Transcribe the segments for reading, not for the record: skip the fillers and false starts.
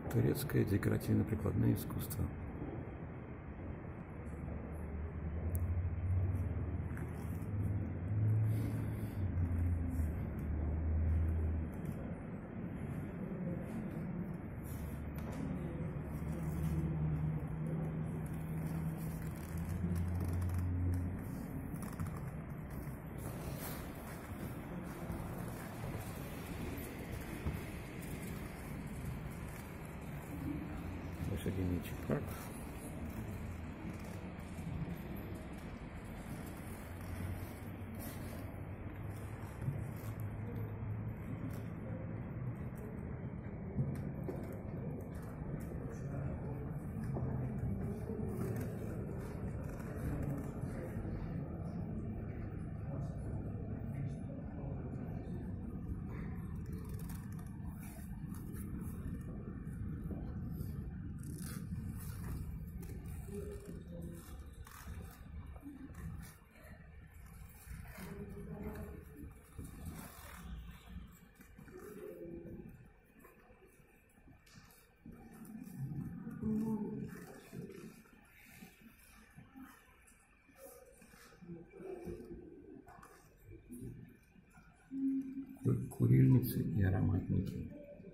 Турецкое декоративно-прикладное искусство. Лошадиный парк. Курильницы и ароматники.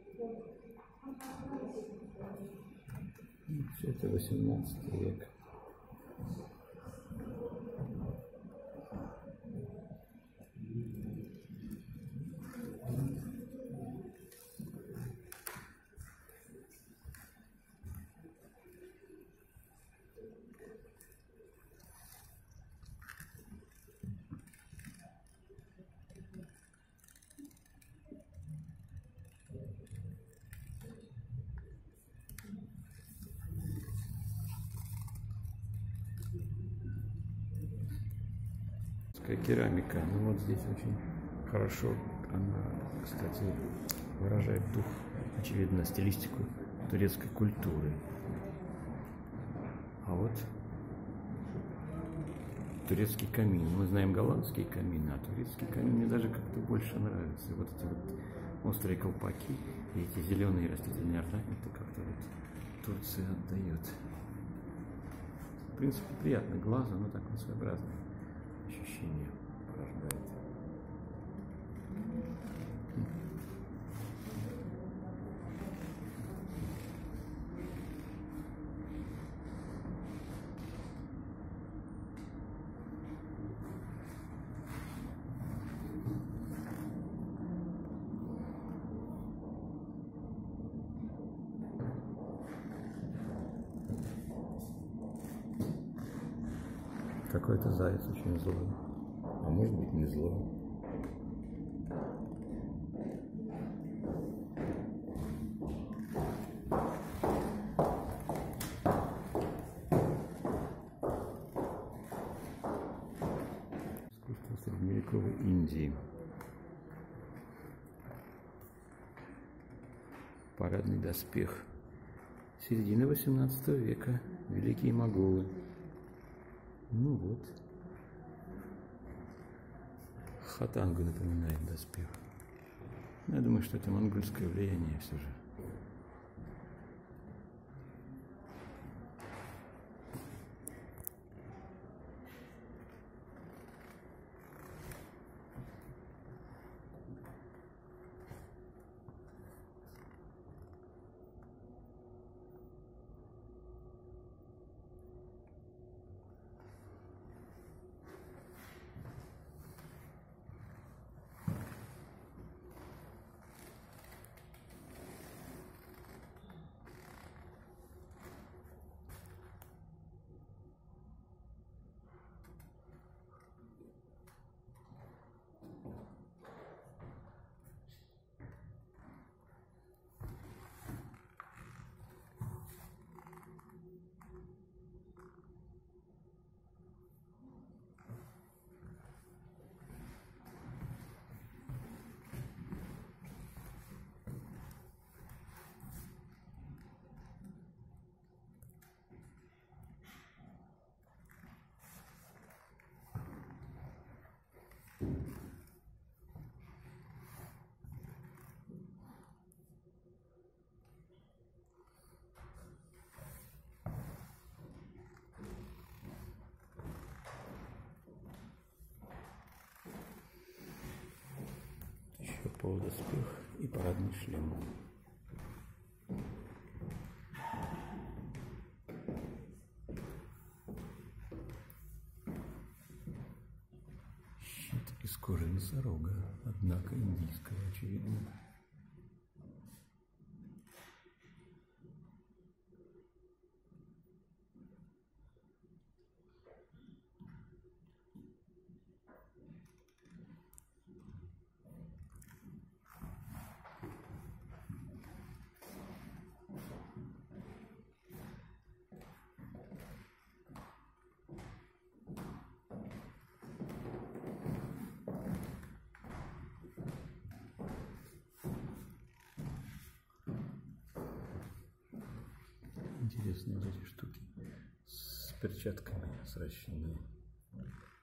Все это 18 век. Керамика. Ну вот здесь очень хорошо она, кстати, выражает дух, очевидно, стилистику турецкой культуры. А вот турецкий камин. Мы знаем голландские камины, а турецкий камин мне даже как-то больше нравится. Вот эти вот острые колпаки и эти зеленые растительные орнаменты как-то вот Турция отдает. В принципе, приятно глазу, но так вот своеобразное ощущение порождает. Какой-то заяц очень злой, а может быть не злой. Искусство средневековой Индии. Парадный доспех. Середина 18 века. Великие моголы. Ну вот. Хатангу напоминает доспех. Я думаю, что это монгольское влияние все же. полудоспех и парадный шлем. Щит из кожи носорога, однако индийская, очевидно. Интересные вот эти штуки с перчатками сращенные.